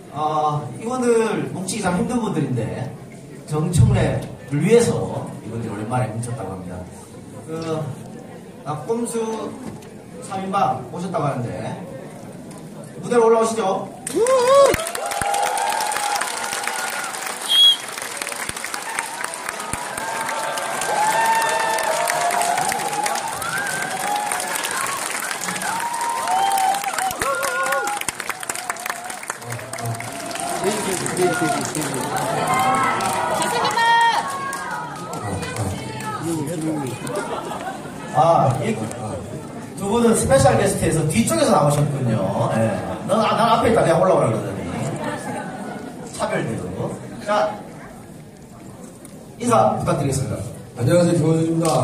이분들 뭉치기 참 힘든 분들인데 정청래를 위해서 이분들이 오랜만에 뭉쳤다고 합니다. 꼼수 3인방 오셨다고 하는데 무대로 올라오시죠. 이 두 분은 스페셜 게스트에서 뒤쪽에서 나오셨군요. 네. 난 앞에 있다. 내가 올라오라 그러더니. 차별대로. 자, 인사 부탁드리겠습니다. 안녕하세요. 김원준입니다.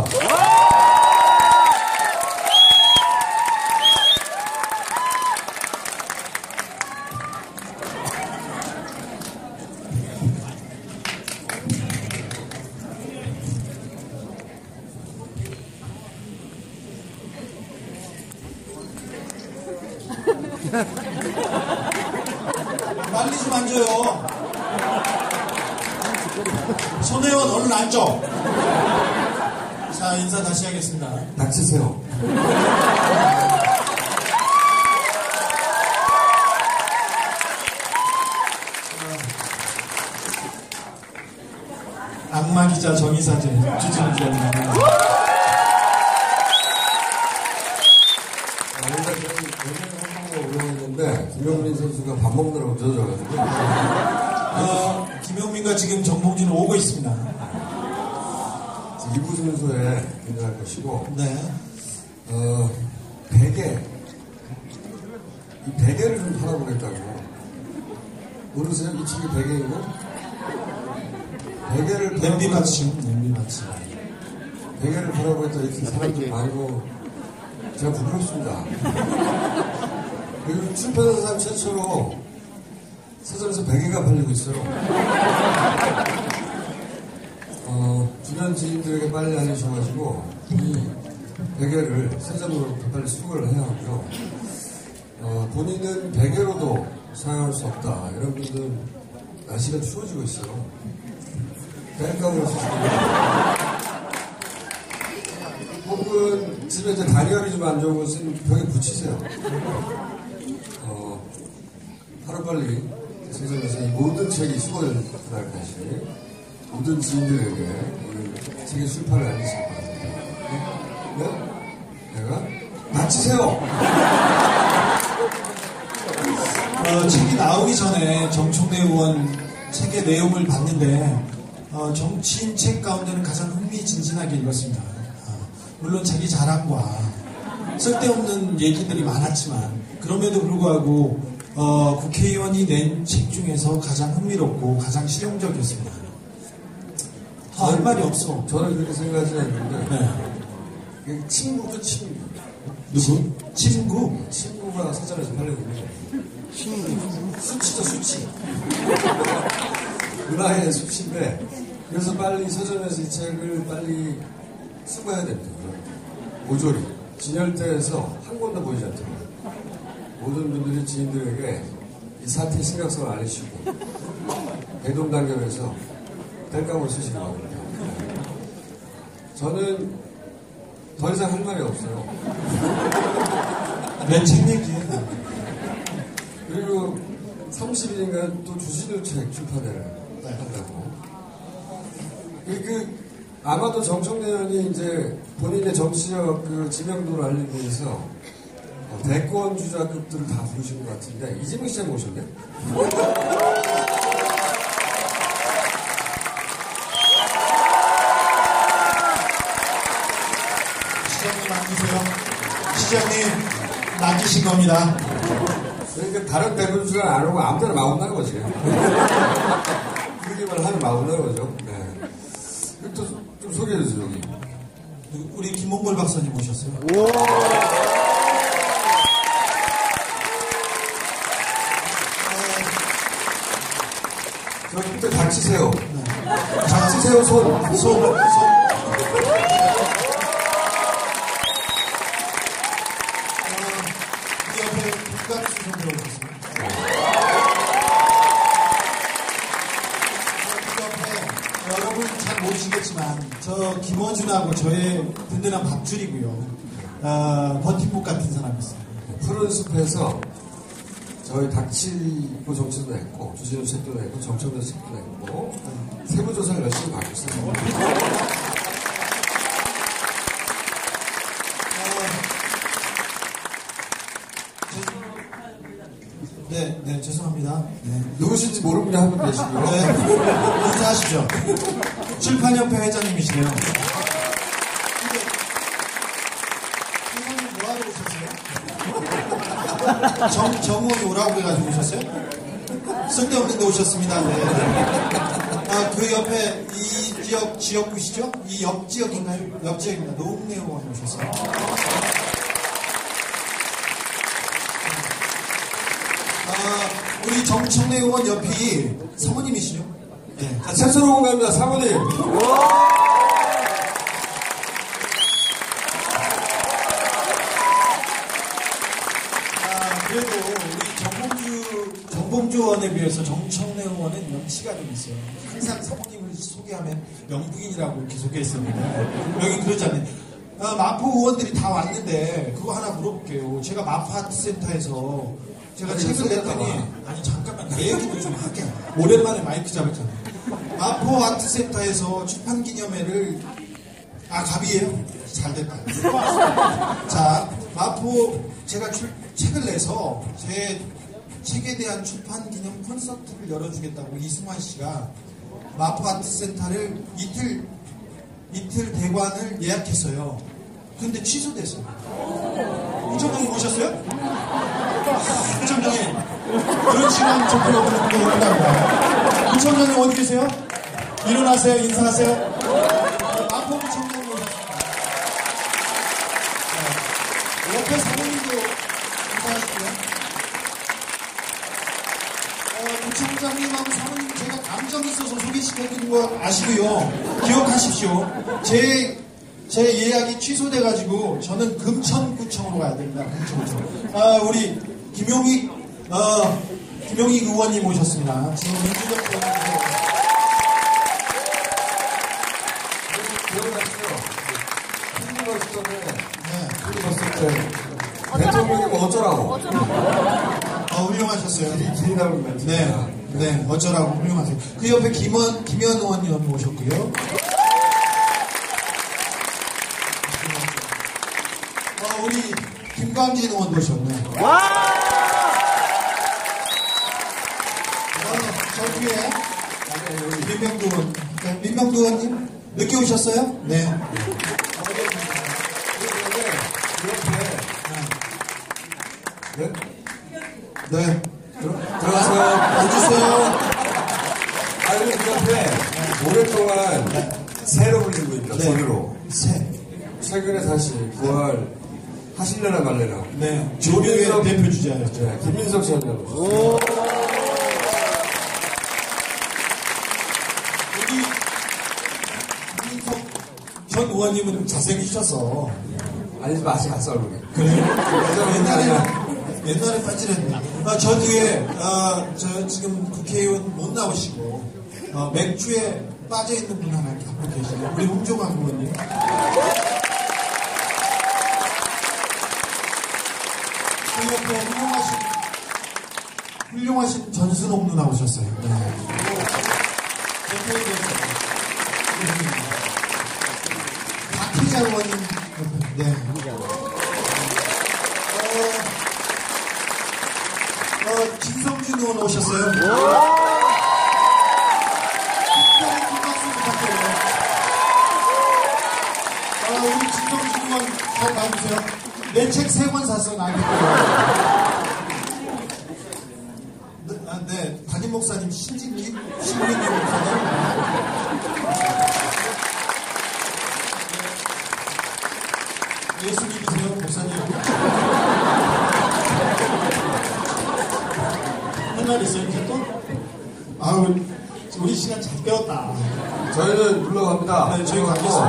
빨리 좀 앉아요. 손혜원 얼른 앉아. 자, 인사 다시 하겠습니다. 닥치세요. 악마 기자 정의사제 주진우 기자입니다. 김영민 선수가 밥 먹느라고 늦어져가지고 김영민과 지금 정봉준은 오고 있습니다. 2부 순서에 인사할 것이고 네. 베개 이 베개를 좀 팔아보겠다고 모르세요? 이 책이 베개이고 베개를 냄비 받침 베개를 팔아보겠다 이렇게 사람들 많고 제가 부끄럽습니다. 그리고 출판사상 최초로 서점에서 베개가 팔리고 있어요. 주변 지인들에게 빨리 알리셔가지고 이 베개를 서점으로 빨리 수거를 해야 하고요. 본인은 베개로도 사용할 수 없다. 이런 분들 날씨가 추워지고 있어요. 뺄감으로 쓰시고 혹은 집에 이제 다리열이 좀 안 좋은 것은 벽에 붙이세요. 하루빨리 세상에서 이 모든 책이 수거될 날까지 모든 지인들에게 이 책의 출판을 알리실 거예요. 네? 내가? 닥치세요! 책이 나오기 전에 정청래 의원 책의 내용을 봤는데 정치인 책 가운데는 가장 흥미진진하게 읽었습니다. 물론 자기 자랑과 쓸데없는 얘기들이 많았지만 그럼에도 불구하고 국회의원이 낸 책 중에서 가장 흥미롭고 가장 실용적이었습니다. 할 말이 없어. 저는 그렇게 생각하지 않는데 네. 친구죠, 친구. 누구? 친구? 친구가 서점에서 팔리고 있는 친구. 수치죠, 수치. 문화의 수치인데 그래서 빨리 서점에서 이 책을 빨리 수거해야 됩니다. 모조리. 진열대에서 한 권도 보이지 않더라고요. 모든 분들이 지인들에게 이 사태의 심각성을 알리시고 대동단결해서 뗄감을 쓰시기 바랍니다. 저는 더 이상 할 말이 없어요. 내 책 얘기해. 그리고 30일인가 또 주진우 책 출판회를 한다고. 아마도 정청래 의원이 이제 본인의 정치적 지명도를 알리기 위해서 대권 주자급들을 다 부르신 것 같은데 이재명 시장 모셨네? 시장님 맡기세요. 시장님 맡기신 겁니다. 그러니까 다른 대권 주자 안 오고 아무 데나 막 온다는 거지. 그러기만 하면 막 온다는 거죠. 네. 또 좀 소개해주세요, 여기. 우리 김홍걸 박사님 오셨어요. 저기 그때 닥치세요. 네. 닥치세요, 손. 우리 옆에 국감수석으로 오셨습니다. 서준하고 저의 든든한 밥줄이고요. 버팀목 같은 사람이었어요. 푸른 숲에서 저희 닥치고 정치도 냈고, 주진우 책도 냈고, 정청래 책도 냈고, 세무조사를 열심히 받고 있어요. 네, 죄송합니다. 네. 누구신지 모르는 분 한 분 계시고요. 네, 인사하시죠. 출판협회 회장님이시네요. 회장님 뭐하러 오셨어요? 정원이 오라고 해가지고 오셨어요? 쓸데없는 데 오셨습니다. 네. 그 옆에 이 지역구시죠? 이 옆지역인가요? 옆지역입니다. 노웅래의원 오셨어요. 우리 정청래 의원 옆이 사모님이시죠? 네. 자, 책소로 공감입니다. 사모님. 그래도 우리 정봉주 의원에 비해서 정청래 의원은 명치가 좀 있어요. 항상 사모님을 소개하면 영부인이라고 이렇게 소개했었는데 여기 그렇지 않네. 마포 의원들이 다 왔는데 그거 하나 물어볼게요. 제가 마포 아트센터에서 제가 책을 냈더니 아니 잠깐만 내 얘기도 좀 할게. 오랜만에 마이크 잡았잖아. 마포 아트센터에서 출판기념회를 갑이에요? 잘됐다. 자, 마포 제가 책을 내서 제 책에 대한 출판기념 콘서트를 열어주겠다고 이승환 씨가 마포 아트센터를 이틀 대관을 예약했어요. 근데 취소됐어요. 부총장님 오셨어요? 부총장님 그런 시간 좀 필요 없는 거 있다고요. 부총장님 어디 계세요? 일어나세요. 인사하세요. 마포 부총장님 오셨습니다. 옆에 사모님도 인사하시고요. 부총장님하고 사모님 제가 감정 있어서 소개시켜드린 거 아시고요. 기억하십시오. 제 예약이 취소돼가지고 저는 금천구청으로 가야 됩니다. 금천구청. 우리 김용익 의원님 오셨습니다. 지금 민주적 의원님께서 필리버스터 때 대통령이 뭐 어쩌라고. 훌륭하셨어요. 기리나무 멘트. 네, 어쩌라고 훌륭하세요. 그 옆에 김현 의원님 오셨고요. 우리 김광진 의원도 오셨네. 저 뒤에 민명두 의원님 늦게 오셨어요? 네. 네. 들어가세요. 앉으세요. 아니, 그 옆에 오랫동안 새로 불리고 있다. 네. 소리로. 새. 최근에 다시 부활 하실려나 말려나. 네. 조류의 대표 주자였죠. 네. 김민석 씨한테 오셨어요. 여기 김민석 전 의원님은 잘생기셔서. 아니지 마시 갔어 얼굴이. 옛날에 빠지랬네. 저 뒤에, 저 지금 국회의원 못 나오시고, 맥주에 빠져있는 분 하나 갖고 계시네요. 우리 홍종환 의원님. 그 옆에 훌륭하신 전순옥 누나 오셨어요. 네. 박희자 의원님. 네. 김성준 의원 오셨어요? 특별한 큰 박수 부탁드려요. 우리 김성준 의원 잘 봐주세요. 내 책 3권 샀어, 나한테. 네, 담임 목사님 신민님 목사님. 예수 믿으세요, 목사님? 할 있어요, 이제 또? 우리 시간 잘 빼었다. 저희는 물러갑니다. 네, 저희 가겠습니다.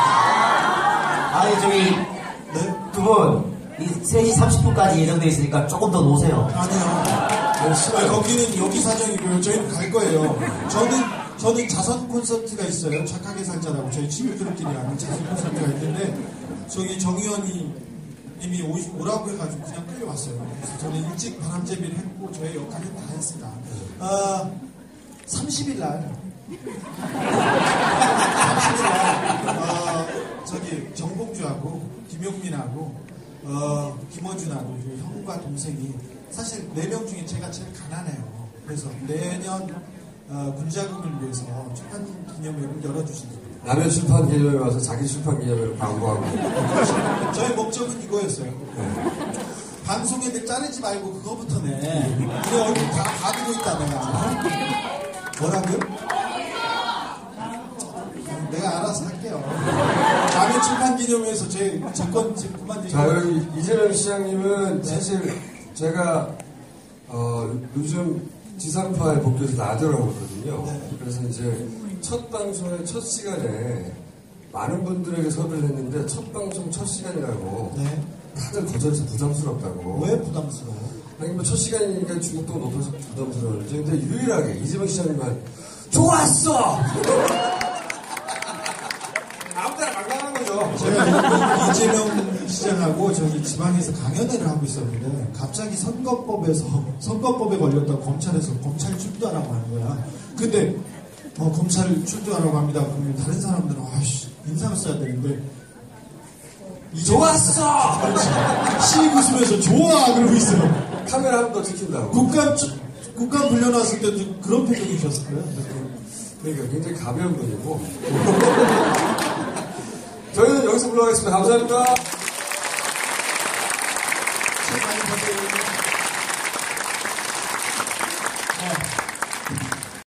저기, 네? 두 분, 3시 30분까지 예정되어 있으니까 조금 더 노세요. 아니요. 거기는 여기 사정이고요. 저희는 갈 거예요. 저는 자선 콘서트가 있어요. 착하게 살자라고 저희 친구들끼리 하는 자선 콘서트가 있는데 저기 정 의원이 이미 오라고 해가지고 그냥 끌려왔어요. 그래서 저는 일찍 바람잡이를 했고 저의 역할을 다 했습니다. 30일 날 저기 정봉주하고 김용민하고 김원준하고 형과 동생이 사실 4명 중에 제가 제일 가난해요. 그래서 내년 군자금을 위해서 출판 기념회를 열어주신다. 남의 출판 기념회에 와서 자기 출판 기념회를 광고하고. 저의 목적은 이거였어요. 네. 방송에 자르지 말고 그거부터 내. 내 얼굴 다 가지고 있다 내가. 뭐라고요? 내가 알아서 할게요. 남의 출판 기념회에서 제 건 그만 자, 여기 이재명 시장님은 사실 제가 요즘 지상파에 복귀해서 라디오를 하거든요. 그래서 이제 첫 방송의 첫 시간에 많은 분들에게 섭외를 했는데 첫 방송 첫 시간이라고 다들 거절해서 부담스럽다고. 왜 부담스러워? 아니 뭐 첫 시간이니까 중국도 높아서 부담스러운지. 근데 유일하게 이재명 시장님만 좋았어! 아무 때나 강간한 거죠. 제가 이재명 시장하고 저기 지방에서 강연회를 하고 있었는데 갑자기 선거법에 걸렸다고 검찰에서 검찰 출두하라고 하는 거야. 근데 검찰 출두하라고 합니다. 그러면 다른 사람들은 인상을 써야 되는데 좋았어! 씩 웃으면서 좋아! 그러고 있어요. 카메라 한 번 더 찍힌다고. 국감 불려놨을 때도 그런 표정이셨을 거예요. 그러니까 굉장히 가벼운 분이고. 저희는 여기서 물러가겠습니다. 감사합니다.